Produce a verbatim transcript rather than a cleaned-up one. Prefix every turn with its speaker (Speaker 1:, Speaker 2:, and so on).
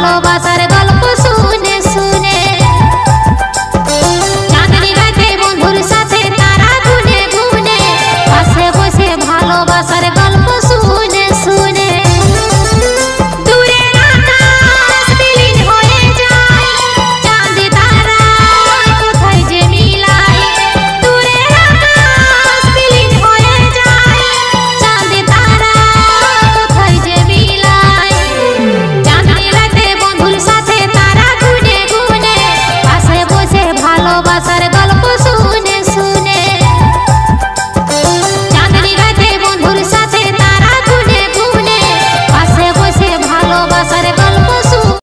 Speaker 1: ভালোবাসার গল্প শুনে শুনে চাঁদনি রাতে বন্ধুর সাথে তারা গুনে গুনে পাশে বসে ভালোবাসার গল্প শুনে শুনে দূরের আকাশ বিলীন হয়ে যায় চাঁদ তারা কোথায় যে মিলায় দূরের আকাশ বিলীন হয়ে যায় চাঁদ তারা কোথায় যে মিলায় চাঁদনি রাতে বন্ধুর সাথে তারা গুনে গুনে পাশে বসে ভালোবাসার